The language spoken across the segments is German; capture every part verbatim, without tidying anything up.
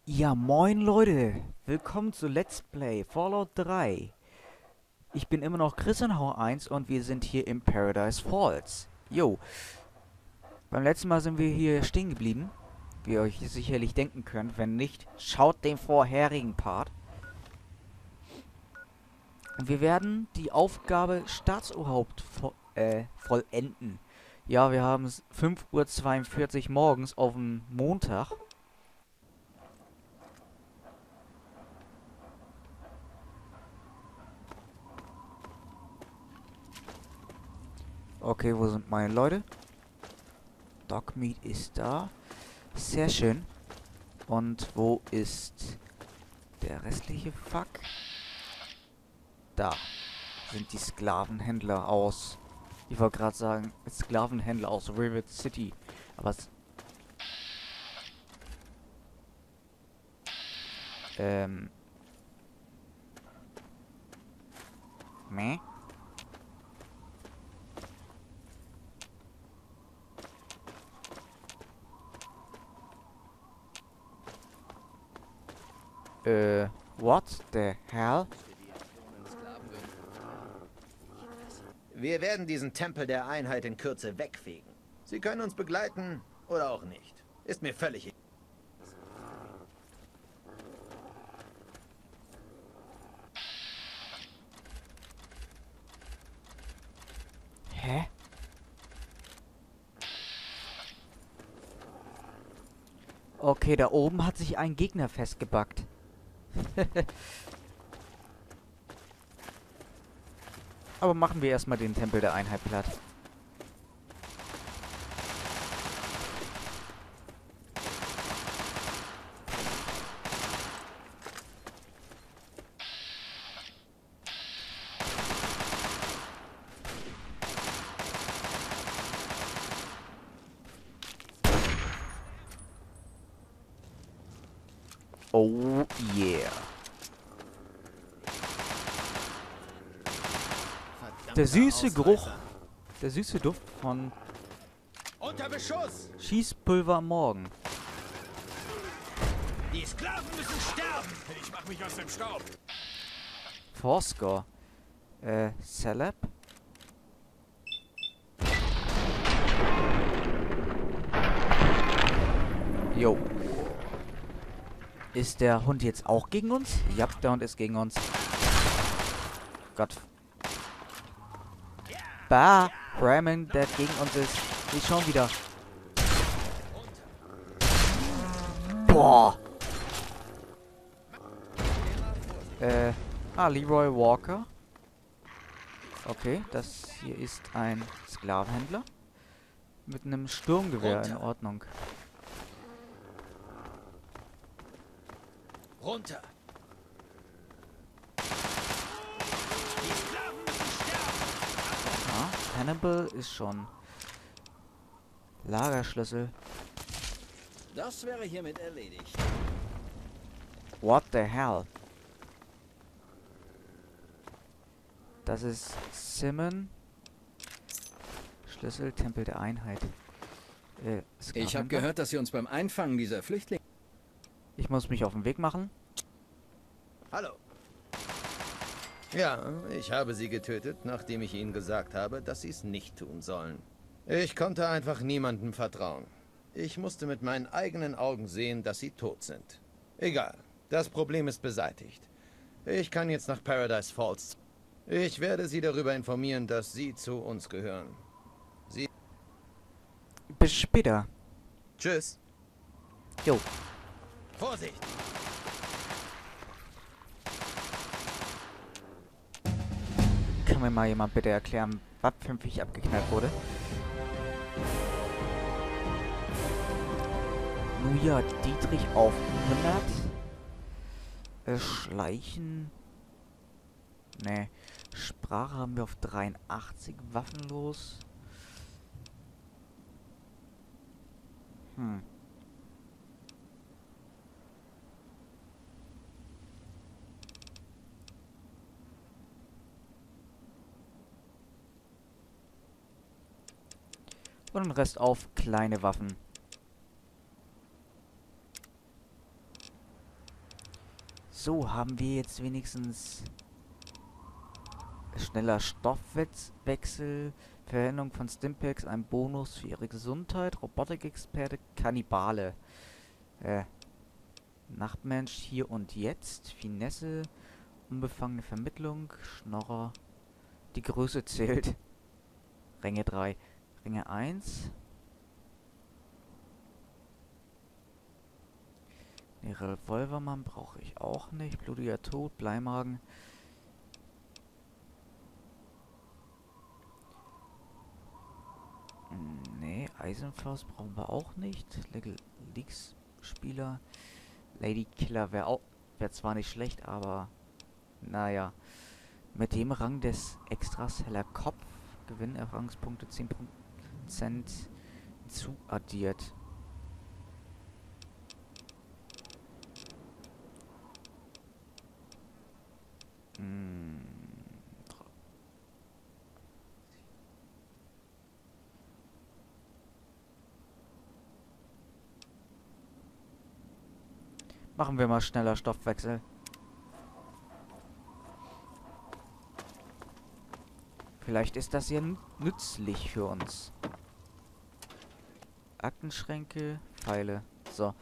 Ja, moin Leute, willkommen zu Let's Play Fallout drei. Ich bin immer noch Christian eins und wir sind hier im Paradise Falls. Jo, beim letzten Mal sind wir hier stehen geblieben, wie ihr euch sicherlich denken könnt. Wenn nicht, schaut den vorherigen Part. Und wir werden die Aufgabe Staatsoberhaupt vo äh, vollenden. Ja, wir haben es fünf Uhr zweiundvierzig morgens auf dem Montag. Okay, wo sind meine Leute? Dogmeat ist da. Sehr schön. Und wo ist der restliche Fuck? Da sind die Sklavenhändler aus... Ich wollte gerade sagen, Sklavenhändler aus Rivet City. Aber es... Ähm... Meh? Äh... What the hell? Wir werden diesen Tempel der Einheit in Kürze wegfegen. Sie können uns begleiten oder auch nicht. Ist mir völlig egal. Hä? Okay, da oben hat sich ein Gegner festgebackt. Aber machen wir erstmal den Tempel der Einheit platt. Oh yeah. Der süße Geruch, der süße Duft von Unter Beschuss! Schießpulver am Morgen. Die Sklaven müssen sterben! Ich mach mich aus dem Staub. Forscore. Äh, Celeb? Jo. Ist der Hund jetzt auch gegen uns? Ja, der Hund ist gegen uns. Gott. Bah! Raymond, der gegen uns ist. Ist schon wieder. Boah! Äh, ah, Leroy Walker. Okay, das hier ist ein Sklavenhändler. Mit einem Sturmgewehr, in Ordnung. Runter! Die Sklaven müssen sterben! Ja, Hannibal ist schon. Lagerschlüssel. Das wäre hiermit erledigt. What the hell? Das ist Simon. Schlüssel, Tempel der Einheit. Äh, Ich habe Sklavenhändler? gehört, dass Sie uns beim Einfangen dieser Flüchtlinge... Ich muss mich auf den Weg machen. Hallo. Ja, ich habe sie getötet, nachdem ich ihnen gesagt habe, dass sie es nicht tun sollen. Ich konnte einfach niemandem vertrauen. Ich musste mit meinen eigenen Augen sehen, dass sie tot sind. Egal, das Problem ist beseitigt. Ich kann jetzt nach Paradise Falls. Ich werde sie darüber informieren, dass sie zu uns gehören. Sie... Bis später. Tschüss. Jo. Vorsicht! Kann mir mal jemand bitte erklären, was für ein Viech abgeknallt wurde? Nun ja, Dietrich auf hundert. Äh, Schleichen. Ne. Sprache haben wir auf dreiundachtzig. Waffenlos. Hm. Und den Rest auf kleine Waffen. So, haben wir jetzt wenigstens schneller Stoffwechsel, Verwendung von Stimpaks, ein Bonus für ihre Gesundheit, Robotikexperte, Kannibale, äh, Nachtmensch, hier und jetzt, Finesse, unbefangene Vermittlung, Schnorrer, die Größe zählt, Ränge drei, Ränge eins, den Revolvermann brauche ich auch nicht, blutiger Tod, Bleimagen, nee, Eisenfaust brauchen wir auch nicht, Legal Leaks Spieler, Lady Killer wäre auch, wäre zwar nicht schlecht, aber naja. Mit dem Rang des Extras heller Kopf gewinnen Erfahrungspunkte zehn Prozent zuaddiert. Hm. Machen wir mal schneller Stoffwechsel. Vielleicht ist das ja nützlich für uns. Aktenschränke, Pfeile. So.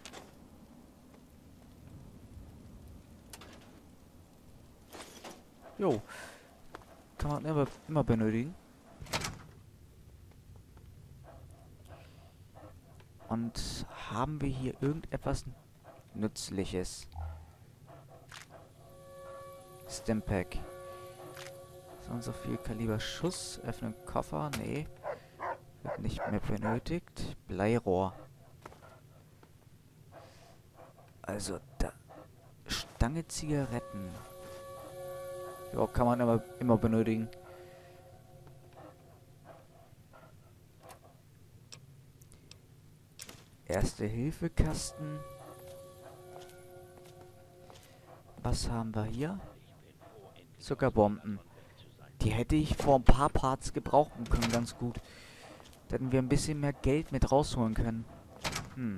Jo. Kann man immer, immer benötigen. Und haben wir hier irgendetwas Nützliches? Stimpak. So und so viel Kaliber Schuss. Öffnen Koffer. Nee. Wird nicht mehr benötigt. Bleirohr. Also da. Stange Zigaretten. Ja, kann man immer, immer benötigen. Erste-Hilfe-Kasten. Was haben wir hier? Zuckerbomben. Die hätte ich vor ein paar Parts gebrauchen können, ganz gut. Da hätten wir ein bisschen mehr Geld mit rausholen können. Hm.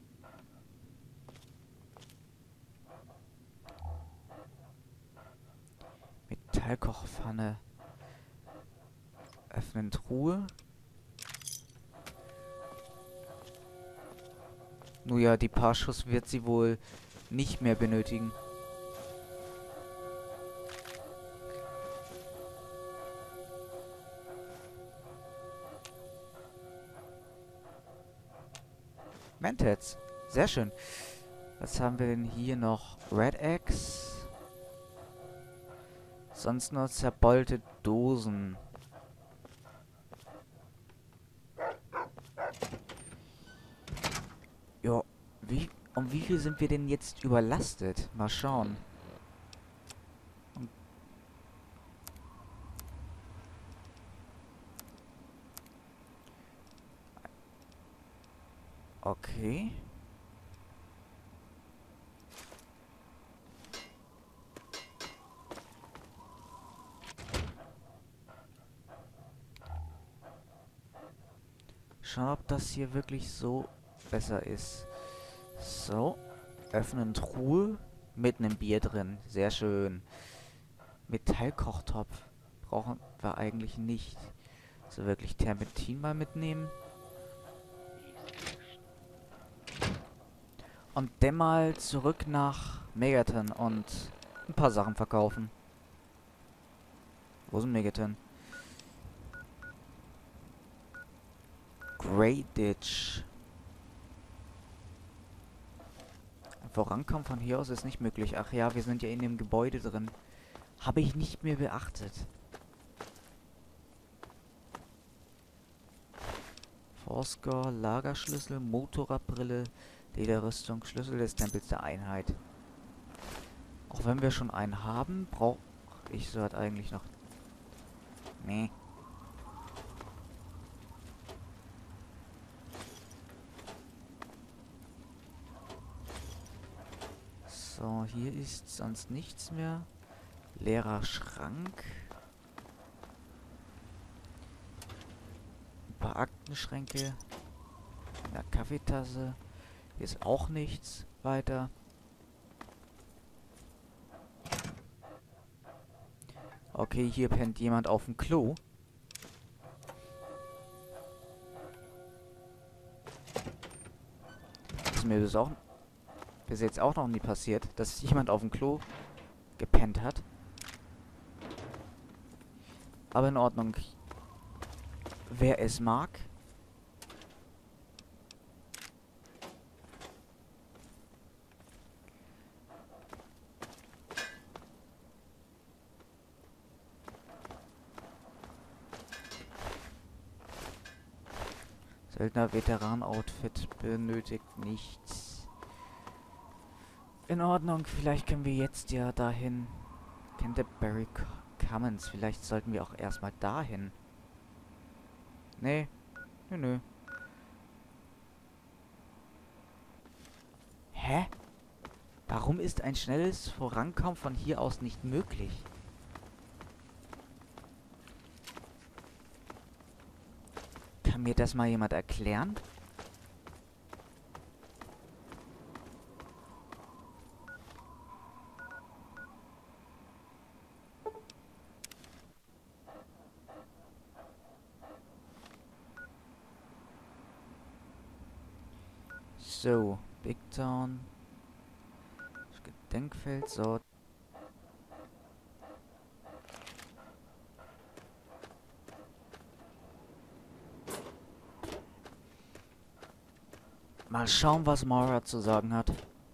Metallkochpfanne. Öffnen Truhe. Nur ja, die paar Schuss wird sie wohl nicht mehr benötigen. Mentats. Sehr schön. Was haben wir denn hier noch? Red Axe. Sonst nur zerbeulte Dosen. Ja, wie, um wie viel sind wir denn jetzt überlastet? Mal schauen. Okay. Schauen, ob das hier wirklich so besser ist. So. Öffnen Truhe. Mit einem Bier drin. Sehr schön. Metallkochtopf. Brauchen wir eigentlich nicht. So wirklich Terpentin mal mitnehmen. Und dann mal zurück nach Megaton und ein paar Sachen verkaufen. Wo ist Megaton? Grey Ditch. Vorankommen von hier aus ist nicht möglich. Ach ja, wir sind ja in dem Gebäude drin. Habe ich nicht mehr beachtet. Forscore, Lagerschlüssel, Motorradbrille, Lederrüstung, Schlüssel des Tempels der Einheit. Auch wenn wir schon einen haben, brauche ich so halt eigentlich noch... Nee. So, hier ist sonst nichts mehr. Leerer Schrank. Ein paar Aktenschränke. Eine Kaffeetasse. Hier ist auch nichts weiter. Okay, hier pennt jemand auf dem Klo. Das ist mir bis, auch, bis jetzt auch noch nie passiert, dass jemand auf dem Klo gepennt hat. Aber in Ordnung. Wer es mag. Söldner Veteran-Outfit benötigt nichts. In Ordnung, vielleicht können wir jetzt ja dahin. Canterbury Commons. Vielleicht sollten wir auch erstmal dahin. Nee. Nö, nö. Hä? Warum ist ein schnelles Vorankommen von hier aus nicht möglich? Kann mir das mal jemand erklären? So, Big Town. Gedenkfeld, so. Mal schauen, was Mara zu sagen hat.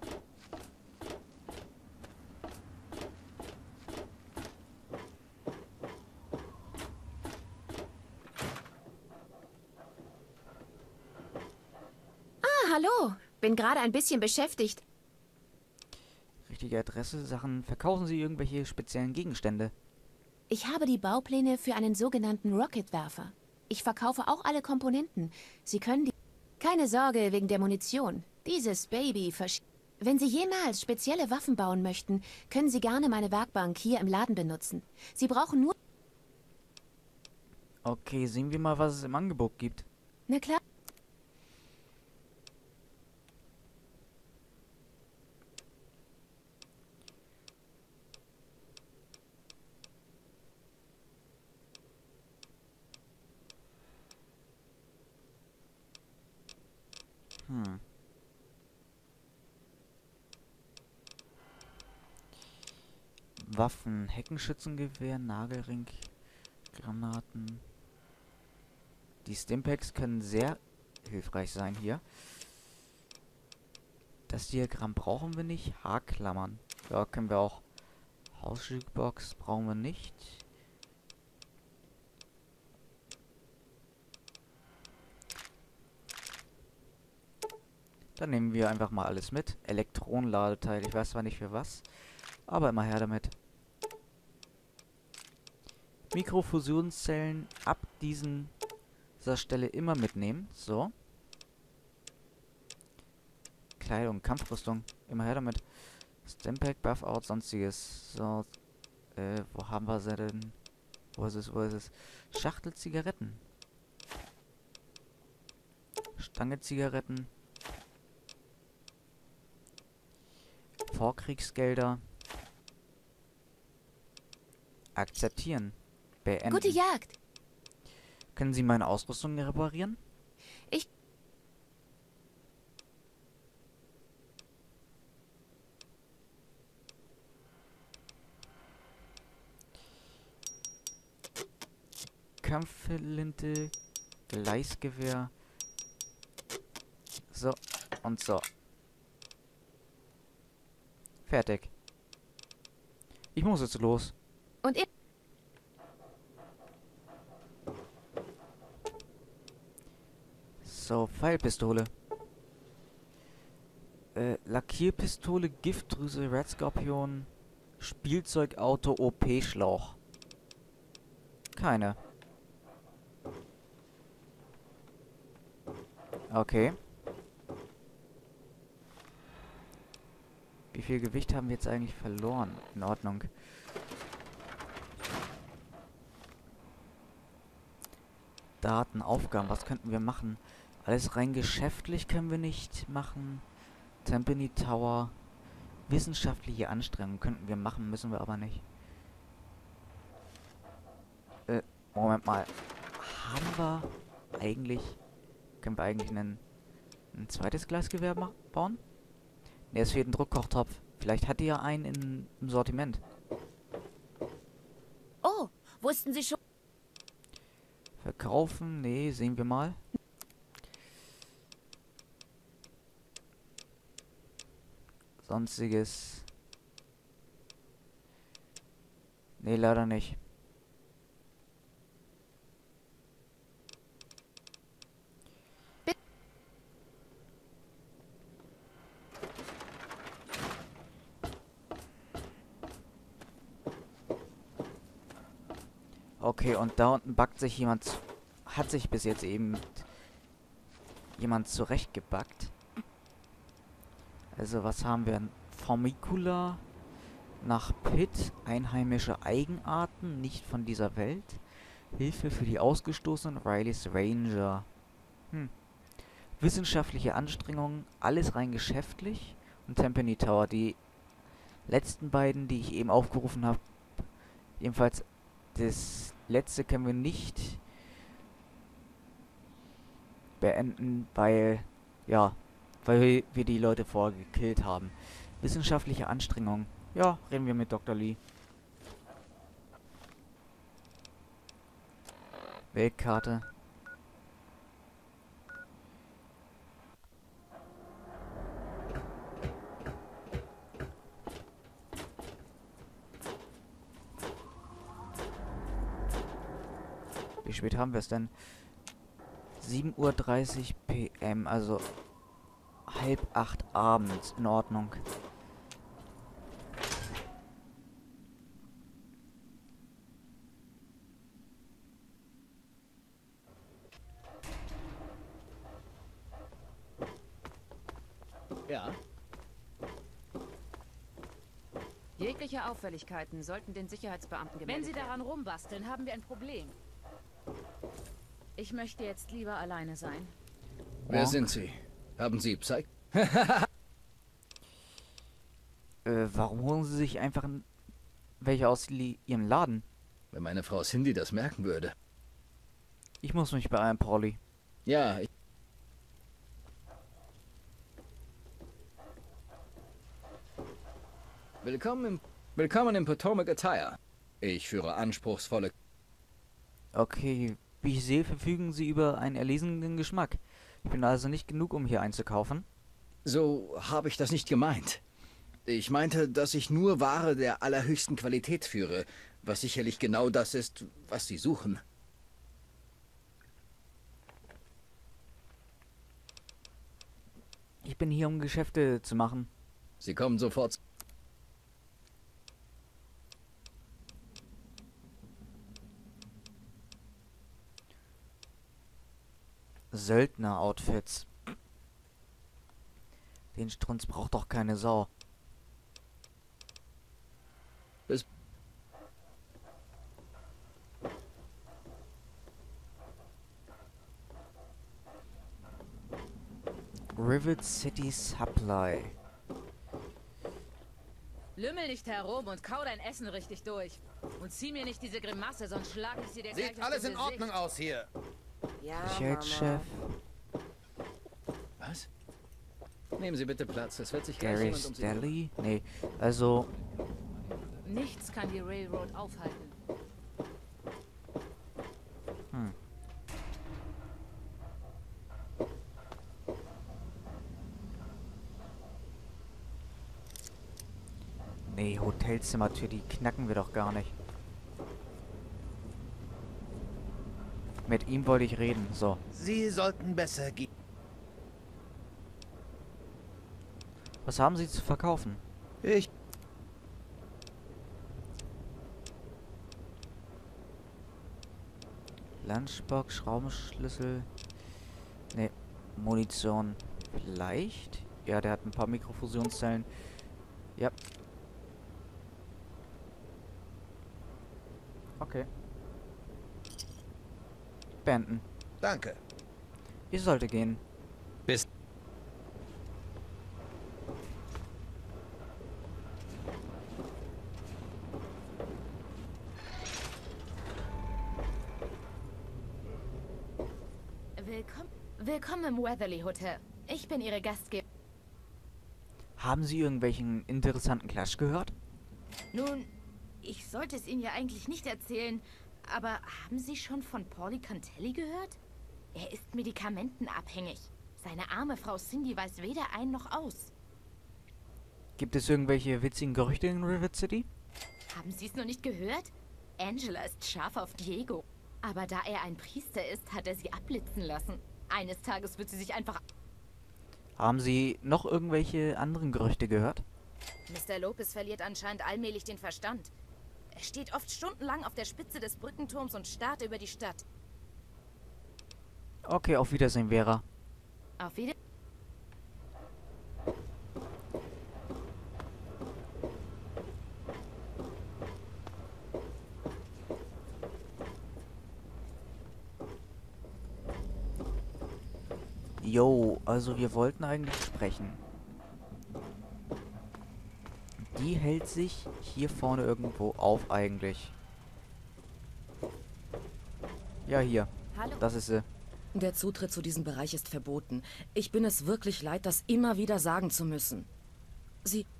Ah, hallo. Bin gerade ein bisschen beschäftigt. Richtige Adresse, Sachen. Verkaufen Sie irgendwelche speziellen Gegenstände? Ich habe die Baupläne für einen sogenannten Rocketwerfer. Ich verkaufe auch alle Komponenten. Sie können die... Keine Sorge wegen der Munition. Dieses Baby versch... Wenn Sie jemals spezielle Waffen bauen möchten, können Sie gerne meine Werkbank hier im Laden benutzen. Sie brauchen nur... Okay, sehen wir mal, was es im Angebot gibt. Na klar. Hm. Waffen, Heckenschützengewehr, Nagelring, Granaten. Die Stimpaks können sehr hilfreich sein hier. Das Diagramm brauchen wir nicht. Haarklammern. Ja, können wir auch. Hausjukebox brauchen wir nicht. Dann nehmen wir einfach mal alles mit. Elektronenladeteil. Ich weiß zwar nicht für was, aber immer her damit. Mikrofusionszellen ab diesen, dieser Stelle immer mitnehmen. So. Kleidung, Kampfrüstung. Immer her damit. Stimpak, Buff-Out, sonstiges. So. Äh, wo haben wir sie denn? Wo ist es, wo ist es? Schachtel Zigaretten. Stange Zigaretten. Vorkriegsgelder. Akzeptieren. Beenden. Gute Jagd. Können Sie meine Ausrüstung reparieren? Ich... Kampfflinte, Gleisgewehr. So und so. Fertig. Ich muss jetzt los. Und ich... So, Pfeilpistole. Äh, Lackierpistole, Giftdrüse, Red Scorpion, Spielzeugauto, O P-Schlauch. Keine. Okay. Wie viel Gewicht haben wir jetzt eigentlich verloren? In Ordnung. Daten, Aufgaben, was könnten wir machen? Alles rein geschäftlich können wir nicht machen. Tampany Tower. Wissenschaftliche Anstrengungen könnten wir machen, müssen wir aber nicht. Äh, Moment mal. Haben wir eigentlich... Können wir eigentlich einen, ein zweites Glasgewehr ma- bauen? Ne, es fehlt ein Druckkochtopf. Vielleicht hat die ja einen in, im Sortiment. Oh, wussten Sie schon? Verkaufen? Nee, sehen wir mal. Sonstiges. Nee, leider nicht. Okay, und da unten backt sich jemand... zu- Hat sich bis jetzt eben... jemand zurechtgebackt. Also, was haben wir? Formicula nach Pitt, einheimische Eigenarten, nicht von dieser Welt. Hilfe für die Ausgestoßenen, Rileys Ranger. Hm. Wissenschaftliche Anstrengungen, alles rein geschäftlich. Und Tempany Tower, die letzten beiden, die ich eben aufgerufen habe. Jedenfalls, das letzte können wir nicht beenden, weil, ja, weil wir die Leute vorher gekillt haben. Wissenschaftliche Anstrengungen. Ja, reden wir mit Doktor Lee. Weltkarte. Wie spät haben wir es denn? sieben Uhr dreißig P M, also halb acht abends. In Ordnung. Ja. Jegliche Auffälligkeiten sollten den Sicherheitsbeamten Wenn gemeldet Sie werden. daran rumbasteln, haben wir ein Problem. Ich möchte jetzt lieber alleine sein. Wer Monk. sind Sie? Haben Sie Psych? Äh, warum holen sie sich einfach n- welche aus li ihrem Laden? Wenn meine Frau Cindy das merken würde. Ich muss mich beeilen, Pauli. Ja, ich... Willkommen im... Willkommen im Potomac Attire. Ich führe anspruchsvolle... Okay, wie ich sehe, verfügen sie über einen erlesenen Geschmack. Ich bin also nicht genug, um hier einzukaufen. So habe ich das nicht gemeint. Ich meinte, dass ich nur Ware der allerhöchsten Qualität führe, was sicherlich genau das ist, was Sie suchen. Ich bin hier, um Geschäfte zu machen. Sie kommen sofort... Söldner-Outfits. Den Strunz braucht doch keine Sau. Bis... Rivet City Supply. Lümmel nicht herum und kau dein Essen richtig durch. Und zieh mir nicht diese Grimasse, sonst schlag ich sie dir gleich Sieht aus alles dem in Ordnung Gesicht. aus hier. Ja, Sicherheitschef. Was? Nehmen Sie bitte Platz, es wird sich gleich Gary jemand um Sie kümmern. Stelly? Nee, also... Nichts kann die Railroad aufhalten. Hm. Nee, Hotelzimmertür, die knacken wir doch gar nicht. Mit ihm wollte ich reden, so. Sie sollten besser gehen. Was haben Sie zu verkaufen? Ich... Lunchbox, Schraubenschlüssel. Ne, Munition. Vielleicht? Ja, der hat ein paar Mikrofusionszellen. Ja. Okay. Beenden. Danke. Ich sollte gehen. Bis... Willkommen, willkommen im Weatherly Hotel. Ich bin Ihre Gastgeberin. Haben Sie irgendwelchen interessanten Klatsch gehört? Nun, ich sollte es Ihnen ja eigentlich nicht erzählen, aber haben Sie schon von Paulie Cantelli gehört? Er ist medikamentenabhängig. Seine arme Frau Cindy weiß weder ein noch aus. Gibt es irgendwelche witzigen Gerüchte in Rivet City? Haben Sie es noch nicht gehört? Angela ist scharf auf Diego. Aber da er ein Priester ist, hat er sie abblitzen lassen. Eines Tages wird sie sich einfach... Haben Sie noch irgendwelche anderen Gerüchte gehört? Mister Lopez verliert anscheinend allmählich den Verstand. Er steht oft stundenlang auf der Spitze des Brückenturms und starrt über die Stadt. Okay, auf Wiedersehen, Vera. Auf Wiedersehen. Jo, also wir wollten eigentlich sprechen. Die hält sich hier vorne irgendwo auf eigentlich. Ja, hier. Hallo? Das ist sie. Der Zutritt zu diesem Bereich ist verboten. Ich bin es wirklich leid, das immer wieder sagen zu müssen. Sie...